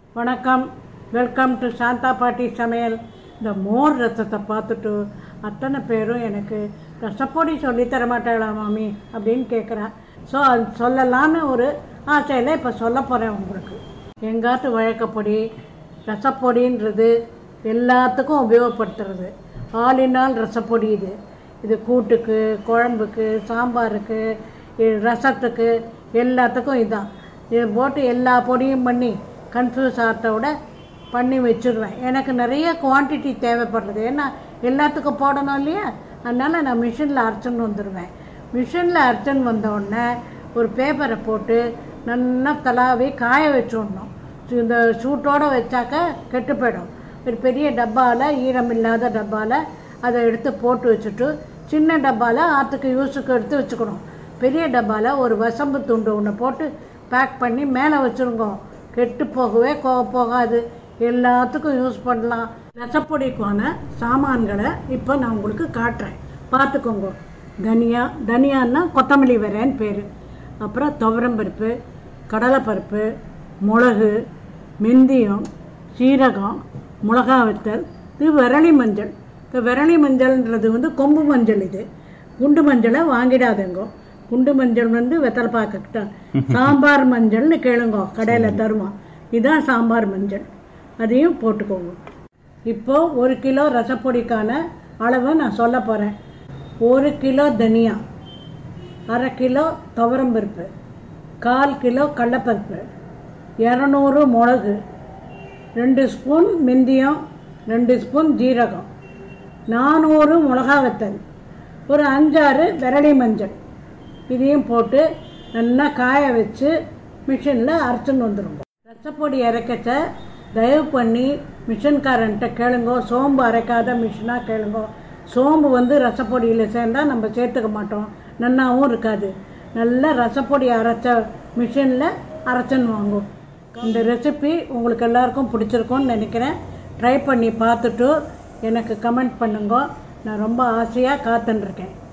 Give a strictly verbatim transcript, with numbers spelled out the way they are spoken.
வணக்கம், welcome to Shantha பாட்டி சமையல். இந்த மோர் ரசத்தை பார்த்துட்டு அத்தனை பேரும் எனக்கு ரசப்பொடி சொல்லித்தர மாட்டாளா மாமி அப்படின்னு கேட்குறேன். ஸோ அது சொல்லலான்னு ஒரு ஆசையில் இப்போ சொல்ல போகிறேன் உங்களுக்கு. எங்காத்து வழக்கப்பொடி ரசப்பொடின்றது எல்லாத்துக்கும் உபயோகப்படுத்துறது. ஆல் இன் ஆல் ரசப்பொடி இது. இது கூட்டுக்கு, குழம்புக்கு, சாம்பாருக்கு, ரசத்துக்கு எல்லாத்துக்கும் இதுதான். இது போட்டு எல்லா பொடியும் பண்ணி கன்ஃபியூஸ் ஆகிறதோட பண்ணி வச்சுருவேன். எனக்கு நிறைய குவான்டிட்டி தேவைப்படுறது, ஏன்னா எல்லாத்துக்கும் போடணும் இல்லையா. அதனால் நான் மிஷினில் அரைச்சின்னு வந்துடுவேன். மிஷினில் அரைச்சின்னு வந்தோடனே ஒரு பேப்பரை போட்டு நல்லா தலாவி காய வச்சுடணும். இந்த சூட்டோடு வச்சாக்க கெட்டு போயிடும். ஒரு பெரிய டப்பாவில், ஈரம் இல்லாத டப்பாவில் அதை எடுத்து போட்டு வச்சுட்டு, சின்ன டப்பாவில் ஆற்றுக்கு யூஸுக்கு எடுத்து வச்சுக்கணும். பெரிய டப்பாவில் ஒரு வசம்பு துண்டு ஒன்று போட்டு பேக் பண்ணி மேலே வச்சுருங்க. கெட்டு போகவே போகாது, எல்லாத்துக்கும் யூஸ் பண்ணலாம். ரசப்பொடிக்கான சாமான்களை இப்போ நான் உங்களுக்கு காட்டுறேன், பார்த்துக்கோங்க. தனியா தனியான்னா கொத்தமல்லி விரைன்னு பேர். அப்புறம் துவரம்பருப்பு, கடலைப்பருப்பு, மிளகு, வெந்தயம், சீரகம், மிளகா வத்தல், இது விரலி மஞ்சள். இந்த விரலி மஞ்சள்ன்றது வந்து கொம்பு மஞ்சள். இது குண்டு மஞ்சளை வாங்கிடாதேங்கோ. குண்டு மஞ்சள் வந்து வெத்தலை பாக்கிட்ட சாம்பார் மஞ்சள்னு கேளுங்க, கடையில் தருவான். இதுதான் சாம்பார் மஞ்சள், அதையும் போட்டுக்கோங்க. இப்போது ஒரு கிலோ ரசப்பொடிக்கான அளவை நான் சொல்ல போகிறேன். ஒரு கிலோ தனியா, அரை கிலோ துவரம்பருப்பு, கால் கிலோ கடலைப்பருப்பு, இரநூறு மிளகு, ரெண்டு ஸ்பூன் வெந்தயம், ரெண்டு ஸ்பூன் ஜீரகம், நானூறு மிளகா வத்தல், ஒரு அஞ்சாறு விரலி மஞ்சள். இதையும் போட்டு நல்லா காய வச்சு மிஷினில் அரைச்சின்னு வந்துடுங்க. ரசப்பொடி அரைக்கச்ச தயவு பண்ணி மிஷின்காரன்ட்ட கேளுங்கோ. சோம்பு அரைக்காத மிஷினாக கேளுங்கோ. சோம்பு வந்து ரசப்பொடியில் சேர்ந்தால் நம்ம சேர்த்துக்க மாட்டோம், நன்னாவும் இருக்காது. நல்லா ரசப்பொடி அரைச்ச மிஷினில் அரைச்சின்னு வாங்கும். இந்த ரெசிபி உங்களுக்கு எல்லாருக்கும் பிடிச்சிருக்கும்னு நினைக்கிறேன். ட்ரை பண்ணி பார்த்துட்டு எனக்கு கமெண்ட் பண்ணுங்க. நான் ரொம்ப ஆசையாக காத்துட்டுருக்கேன்.